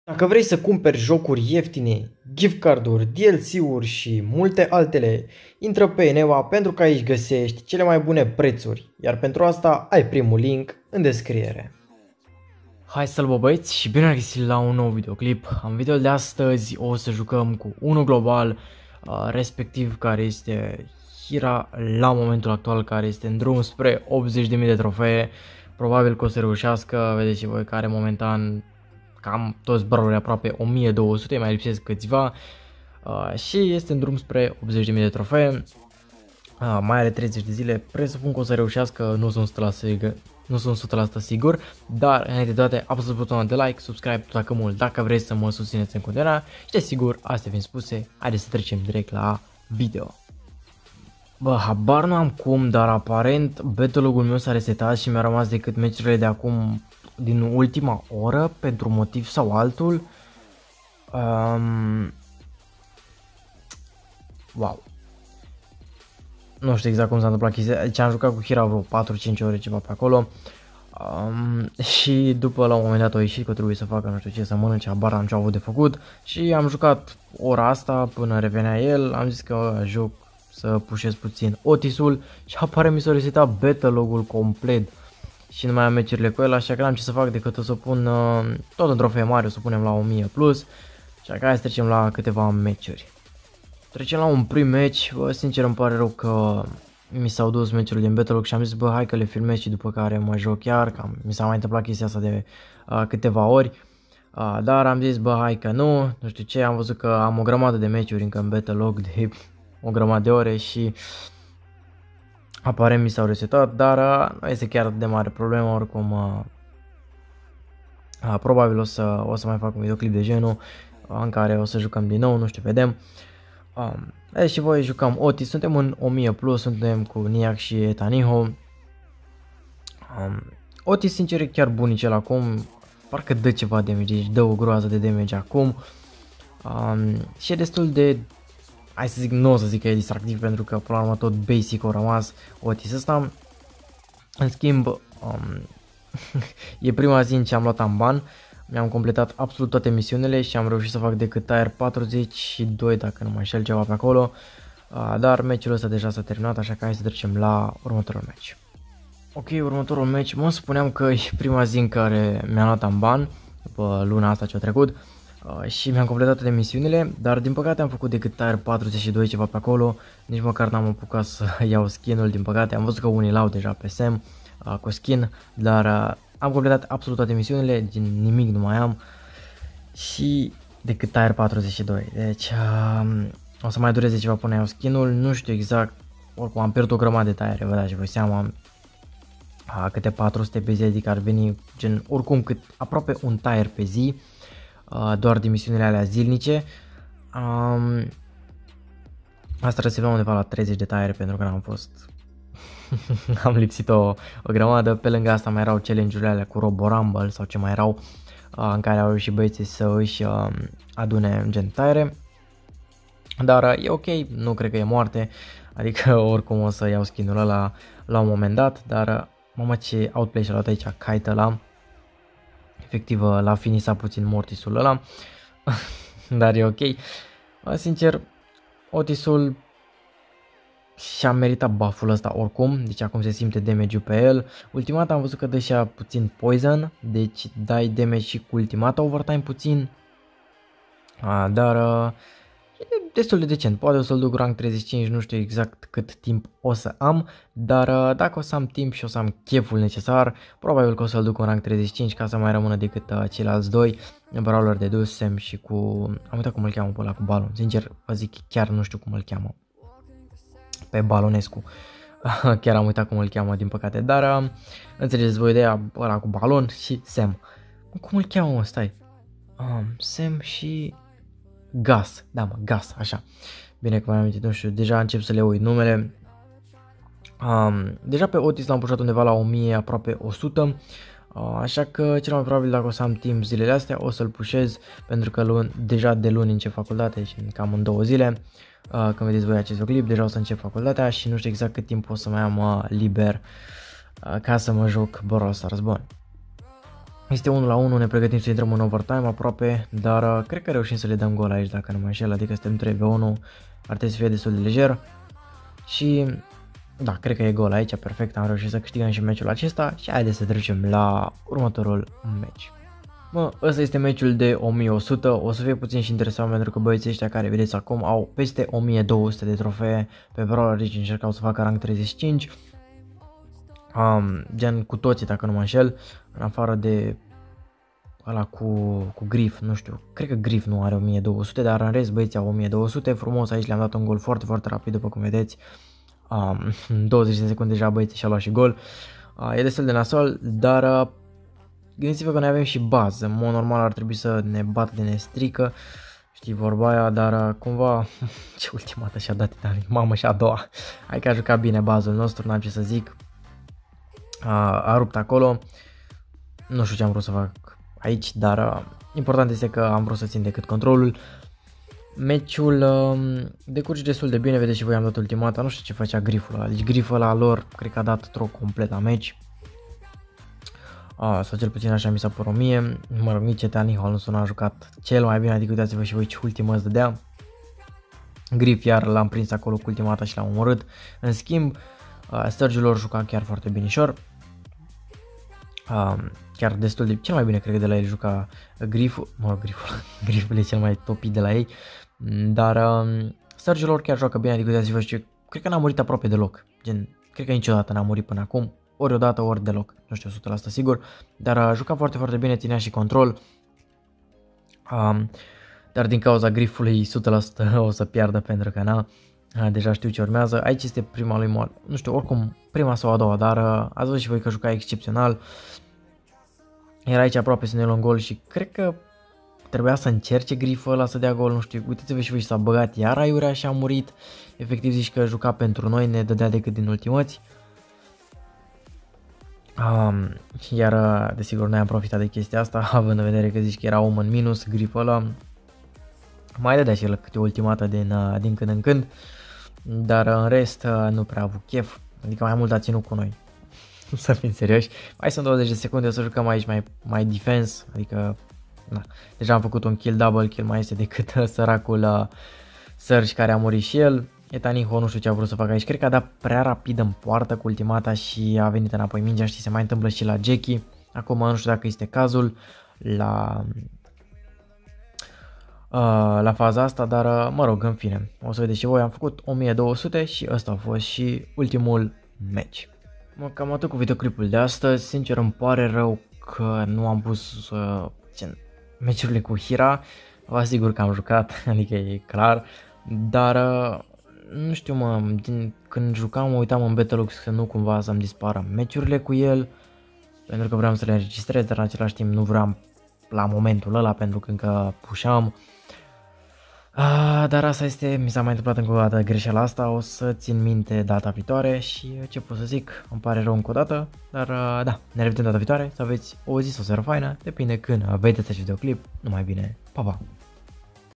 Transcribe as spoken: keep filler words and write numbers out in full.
Dacă vrei să cumperi jocuri ieftine, gift card-uri, D L C-uri și multe altele, intră pe Eneva pentru că aici găsești cele mai bune prețuri, iar pentru asta ai primul link în descriere. Hai să-l băieți și bine ați găsit la un nou videoclip. În videoul de astăzi o să jucăm cu unul global, respectiv care este Hira la momentul actual, care este în drum spre optzeci de mii de trofee. Probabil că o să reușească, vedeți și voi că are momentan cam toți baruri, aproape o mie două sute, mai lipsesc câțiva uh, și este în drum spre optzeci de mii de trofee. Uh, mai are treizeci de zile, presupun că o să reușească, nu sunt o sută la sută sigur, nu sunt o sută la sută sigur, dar înainte de toate apăsați butonul de like, subscribe dacă mult, dacă vreți să mă susțineți în continuare și desigur, astea fiind spuse, haideți să trecem direct la video. Bă, habar nu am cum, dar aparent battle-ul meu s-a resetat și mi-a rămas decât meciurile de acum din ultima oră, pentru motiv sau altul. Um, wow. Nu știu exact cum s-a întâmplat chestia, deci am jucat cu Hira vreo patru cinci ore, ceva pe acolo. Um, și după la un moment dat a ieșit că trebuie să facă nu știu ce, să mănânce, habar am ce au avut de făcut. Și am jucat ora asta până revenea el, am zis că joc să pușez puțin Otisul și apare mi s-a resetat battle-ul complet. Și nu mai am meciurile cu el, așa că n-am ce să fac decât o să pun uh, tot în trofee mare, o să punem la o mie plus. Așa că hai să trecem la câteva meciuri. Trecem la un prim meci, bă, sincer îmi pare rău că mi s-au dus meciurile din Battle și am zis bă hai că le filmez și după care mă joc chiar, că mi s-a mai întâmplat chestia asta de uh, câteva ori. Uh, dar am zis bă hai că nu, nu știu ce, am văzut că am o grămadă de meciuri încă în Battle Log de o grămadă de ore și aparent mi s-au resetat, dar uh, nu este chiar de mare problemă, oricum uh, uh, probabil o să, o să mai fac un videoclip de genul uh, în care o să jucăm din nou, nu știu, vedem. Um, e, și voi jucăm Otis, suntem în o mie plus, suntem cu Niac și Etaniho. Um, Otis sincer e chiar bunicel acum, parcă dă ceva damage, deci dă o groază de damage acum um, și e destul de, hai să zic, nu o să zic că e distractiv pentru că până la urmă tot basic a rămas Otis ăsta. În schimb, um, e prima zi în ce am luat Amban, mi-am completat absolut toate misiunile și am reușit să fac decât tier patruzeci și doi dacă nu mai înșel ceva pe acolo, uh, dar meciul ăsta deja s-a terminat, așa că hai să trecem la următorul meci. Ok, următorul meci, mă spuneam că e prima zi în care mi-am luat Amban, după luna asta ce a trecut. Uh, și mi-am completat toate misiunile, dar din păcate am făcut decât tier patruzeci și doi ceva pe acolo, nici măcar n-am apucat să iau skin-ul, din păcate. Am văzut că unii l-au deja pe Sam uh, cu skin, dar uh, am completat absolut toate misiunile, din nimic nu mai am și decât tier patruzeci și doi, deci uh, o să mai dureze ceva până iau skin-ul, nu știu exact, oricum am pierdut o grămadă de tiere, vă dați voi seama, uh, câte patru sute pe zi, adică ar veni gen oricum cât aproape un tier pe zi. Uh, doar din misiunile alea zilnice. Um, asta trebuie să luăm undeva la treizeci de taiere pentru că n-am fost am lipsit o, o grămadă. Pe lângă asta mai erau challenge-urile alea cu Robo Rumble sau ce mai erau, uh, în care au reușit băieții să își uh, adune gen taiere. Dar uh, e ok, nu cred că e moarte, adică oricum o să iau skin-ul ăla la un moment dat. Dar uh, mamă ce outplay și-a luat aici kite ăla. Efectiv l-a finisat puțin Mortisul ăla, dar e ok. Sincer, Otisul și-a meritat buff-ul ăsta oricum, deci acum se simte damage-ul pe el. Ultimata am văzut că dă și puțin poison, deci dai damage și cu ultimata overtime puțin, dar e destul de decent. Poate o să-l duc rank treizeci și cinci, nu știu exact cât timp o să am, dar dacă o să am timp și o să am cheful necesar, probabil că o să-l duc în rank treizeci și cinci ca să mai rămână decât uh, ceilalți doi brawler de dus, Sam și cu... am uitat cum îl cheamă pe ăla cu balon, sincer vă zic, chiar nu știu cum îl cheamă, pe Balonescu, chiar am uitat cum îl cheamă din păcate, dar uh, înțelegeți voi ideea, ăla cu balon și Sam. Cum îl cheamă, mă, stai? Um, Sam și... Gas, da mă, Gas, așa. Bine că m-am amintit, nu știu, deja încep să le uit numele. Um, deja pe Otis l-am pușat undeva la o mie, aproape o sută. Uh, așa că cel mai probabil dacă o să am timp zilele astea o să-l pușez, pentru că luni, deja de luni încep facultate și cam în două zile. Uh, când vedeți voi acest clip, deja o să încep facultatea și nu știu exact cât timp o să mai am uh, liber uh, ca să mă joc Brawl Stars. Bun. Este unu la unu, ne pregătim să intrăm în overtime aproape, dar uh, cred că reușim să le dăm gol aici dacă nu mă înșel, adică suntem trei la unu, ar trebui să fie destul de lejer și da, cred că e gol aici, perfect, am reușit să câștigăm și meciul acesta și haideți să trecem la următorul meci. Mă, ăsta este meciul de o mie o sută, o să fie puțin și interesant pentru că băieții ăștia care vedeți acum au peste o mie două sute de trofee pe Brawler Ridge, încercau să facă rank treizeci și cinci. Um, gen cu toții dacă nu mă înșel, în afară de ăla cu, cu Grif, nu știu, cred că Grif nu are o mie două sute, dar în rest băieții au o mie două sute, frumos aici le-am dat un gol foarte, foarte rapid după cum vedeți, um, în douăzeci de secunde deja băieții și-au luat și gol, uh, e destul de nasol, dar uh, gândiți-vă că noi avem și bază, în mod normal ar trebui să ne bată de ne strică, știi vorba aia, dar uh, cumva, ce ultimată și-a dat Titanic, mamă și a doua, hai că a jucat bine bazul nostru, n-am ce să zic. A, a rupt acolo, nu știu ce am vrut să fac aici, dar uh, important este că am vrut să țin decât controlul. Meciul uh, decurge destul de bine, vedeți și voi am dat ultimata, nu știu ce făcea Griful ăla, deci Griful ăla lor cred că a dat troc complet la meci. Uh, sau cel puțin așa mi s-a părut mie, mă rog, nici Ethan Nichols nu a jucat cel mai bine, adică uitați-vă și voi ce ultimă îți dădea. Grif iar l-am prins acolo cu ultimata și l-am omorât, în schimb uh, Sturge lor juca chiar foarte binișor. Um, chiar destul de, cel mai bine cred că de la el juca Griful, mă rog, Griful, Griful e cel mai topit de la ei, dar um, Sturge lor chiar joacă bine, adică uitați-vă și cred că n-a murit aproape deloc, gen, cred că niciodată n-a murit până acum, ori odată, ori deloc, nu știu o sută la sută sigur, dar uh, juca foarte, foarte bine, ținea și control, um, dar din cauza Grifului o sută la sută o să piardă pentru că na, deja știu ce urmează, aici este prima lui moară, nu știu, oricum prima sau a doua, dar uh, ați văzut și voi că juca excepțional, era aici aproape să ne luăm gol și cred că trebuia să încerce Griful ăla să dea gol, nu știu, uitați-vă și voi, s-a băgat iar aiurea și a murit, efectiv zici că juca pentru noi, ne dădea decât din ultimăți, um, iar desigur noi am profitat de chestia asta, având în vedere că zici că era om în minus, Griful ăla, mai dădea și el câte o ultimată din, din când în când, dar în rest nu prea a avut chef, adică mai mult a ținut cu noi, să fim serioși. Mai sunt douăzeci de secunde, o să jucăm aici mai, mai defense, adică na, deja am făcut un kill, double kill, mai este decât săracul uh, Surge care a murit și el. Etaniho nu știu ce a vrut să facă aici, cred că a dat prea rapid în poartă cu ultimata și a venit înapoi mingea, știi, se mai întâmplă și la Jackie, acum nu știu dacă este cazul la... Uh, la faza asta, dar uh, mă rog, în fine, o să vedeți și voi, am făcut o mie două sute și ăsta a fost și ultimul meci. Mă, cam atât cu videoclipul de astăzi, sincer îmi pare rău că nu am pus uh, gen, meciurile cu Hira, vă asigur că am jucat, adică e clar, dar uh, nu știu mă, din, când jucam mă uitam în Bettelux să nu cumva să-mi dispară meciurile cu el, pentru că vreau să le înregistrez, dar în același timp nu vreau la momentul ăla pentru că încă pușam. Ah, dar asta este, mi s-a mai întâmplat încă o dată greșeala asta, o să țin minte data viitoare și ce pot să zic, îmi pare rău încă o dată, dar da, ne revedem data viitoare, să aveți o zi sau o seară faină, depinde când vedeți acest videoclip, numai bine, pa, pa!